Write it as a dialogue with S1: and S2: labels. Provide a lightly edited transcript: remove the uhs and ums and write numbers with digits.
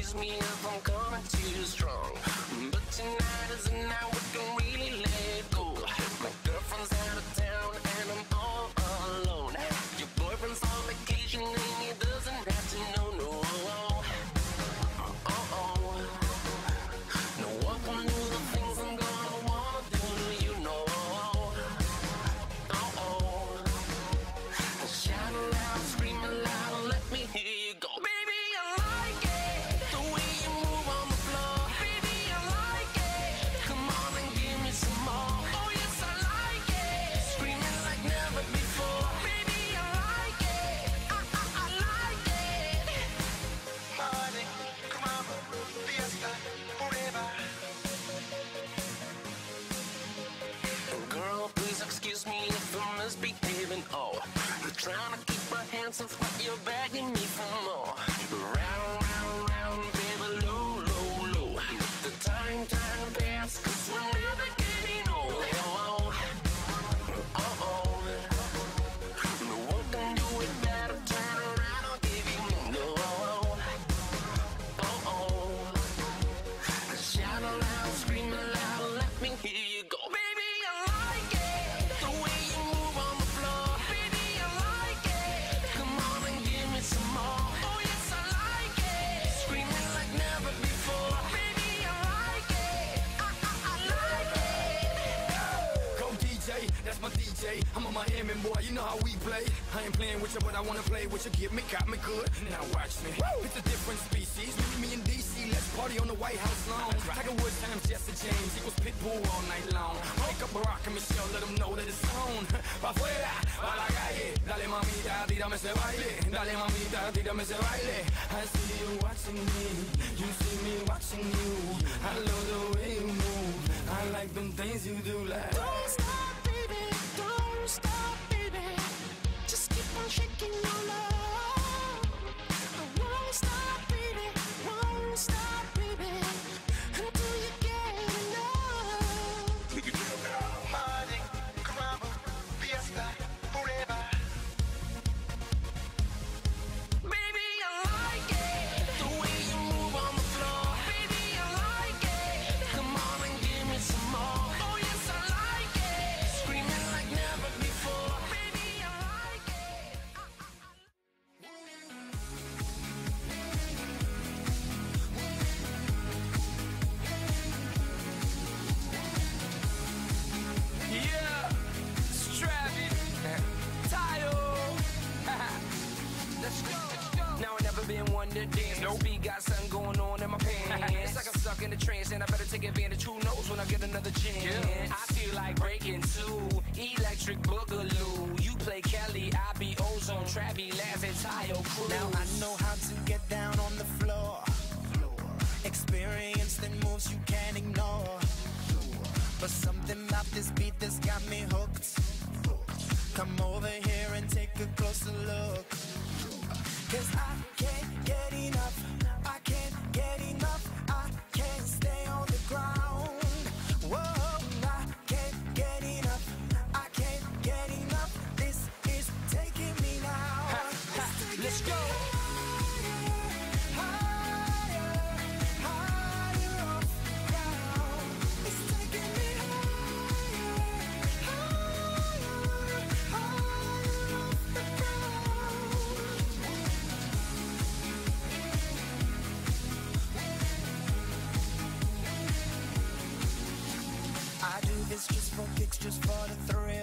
S1: excuse me if I'm coming too strong, but tonight is the night we can really let go. My girlfriend's out of town and I'm all alone. Your boyfriend's on vacation and he doesn't have to know, no. No one can do the things I'm gonna wanna do to you, no. Shout aloud, scream aloud, let me hear you go. Baby, I like it, the way you move on the floor. Baby, I like it, come on and give me some more. Oh yes, I like it, screaming like never before. Baby, I like it, I like it.
S2: Party, come on, fiesta, forever.
S1: Girl, please excuse me if I'm misbehaving. Oh, you're trying to keep my hands off, but you're begging me for more. Round, round, round, baby, low, low, low. Let the time pass, 'cause we're never getting old. No one can do it better. Turn around, I'll give you more. Shout aloud, scream aloud, let me hear you go. Baby, I like it, the way you move on the floor. Baby, I like it, come on and give me some more. Oh yes, I like it, screaming like never before. Baby, I like it, I like it.
S3: Go DJ, that's my DJ. I'm a Miami boy, you know how we play. I ain't playing with you, but I wanna play with you. Get me, got me good. Now watch me. It's a different species. Me and DC, let's party on the White House lawn. Tiger Woods times Jesse James equals Pitbull all night long. Wake up Barack and Michelle, let them know that it's on. Pa' afuera, pa' la calle. Dale mamita, tírame ese baile. Dale mamita, tírame ese baile. I see you watching me, you see me watching you. I love the way you move. I like them things you do like.
S1: Don't stop, baby, don't stop, baby. Just keep on shaking your love. I won't stop, baby, won't stop, baby, until you get enough.
S2: Party, come on, fiesta, forever.
S1: Baby, I like it, the way you move on the floor. Baby, I like it, come on and give me some more. Oh yes, I like it, screaming like never before. Baby, I like it.
S3: Yeah, Strappy, Tayo. Let's go. Now I never been one to dance. No beat, got something going on in my pants. It's like I'm stuck in a trance, and I better take advantage. Who knows when I get another chance? I feel like breaking two, electric boogaloo. You play Kelly, I be Ozone, Travi, Laz, and Tayo Cruz.
S4: Now I know how to get down on the floor. Experience the moves you can't ignore. But something about this beat that's got me hooked. Come over here and take a closer look. 'Cause I can't get enough, I can't get enough, I can't stay on the ground. Whoa, I can't get enough, I can't get enough. This is taking me now.
S3: Let's go.
S4: I do this just for kicks, just for the thrill.